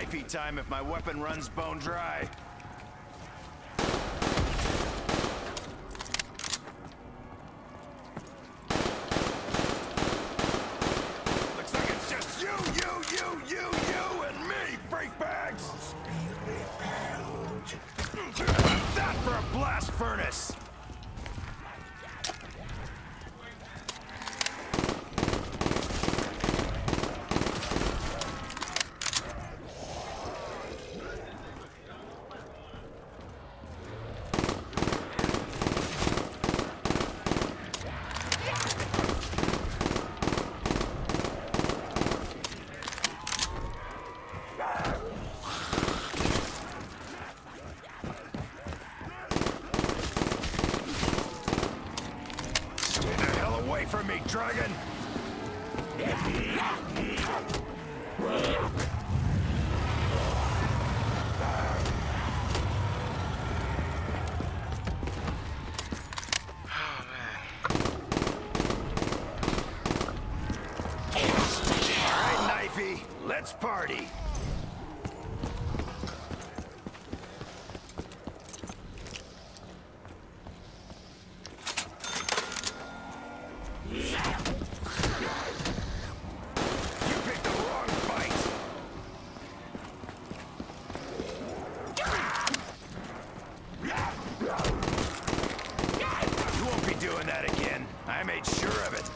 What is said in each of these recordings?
knifey time if my weapon runs bone dry. Looks like it's just you, and me, freak bags! That for a blast furnace! From me, dragon! Alright, knifey, let's party! I made sure of it.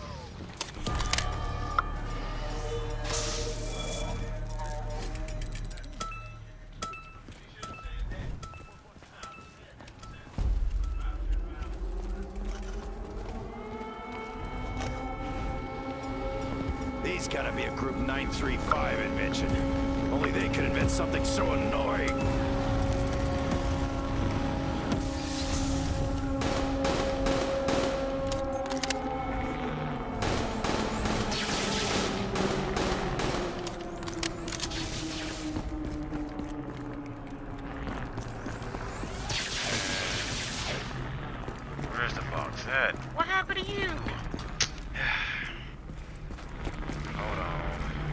These gotta be a Group 935 invention. Only they could invent something so annoying. Where's the box at? What happened to you? Hold on.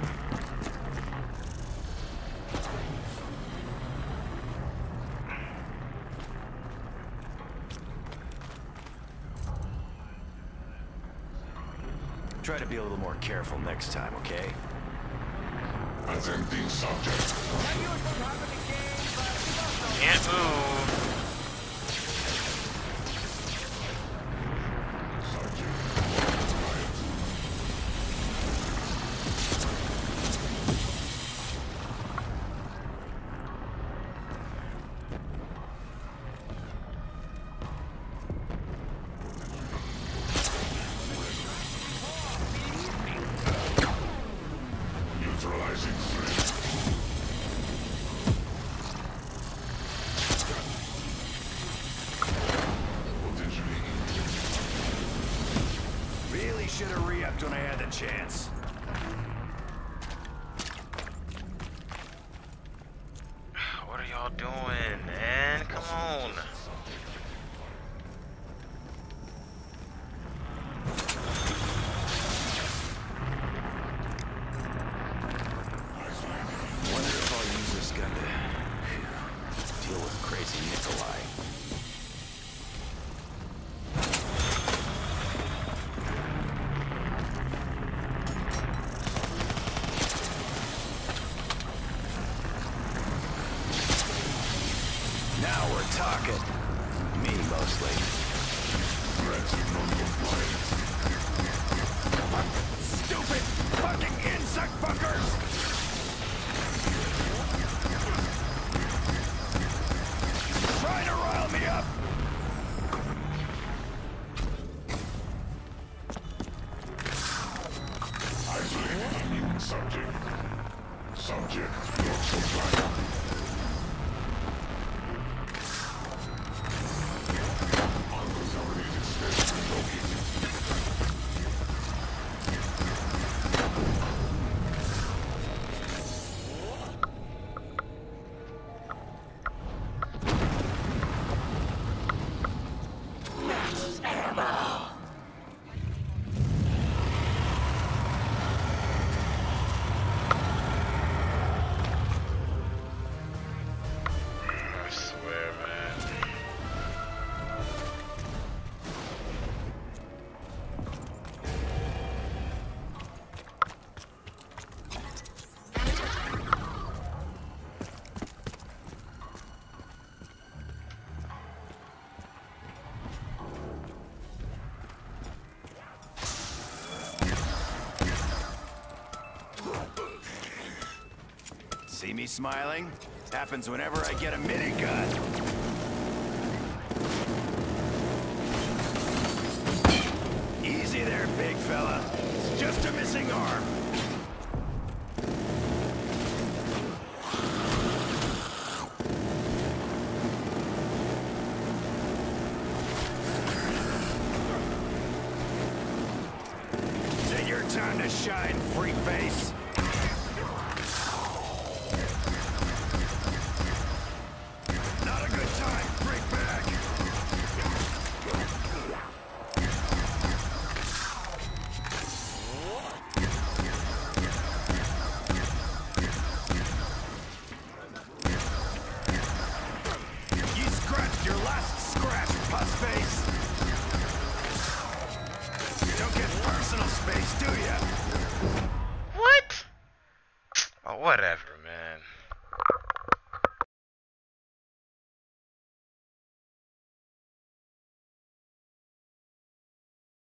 Try to be a little more careful next time, okay? Attempting subject. Can't move. Neutralizing threat. Potentially injured. Really should have re-upped when I had the chance. What are y'all doing, man? Come on. Wonder if I'll use this gun to deal with crazy Nikolai. me smiling? Happens whenever I get a minigun. Easy there, big fella. It's just a missing arm. Is it your time to shine, freak face? Not a good time, freak bag. You scratched your last scratch, pus face. You don't get personal space, do ya? What? Oh, whatever,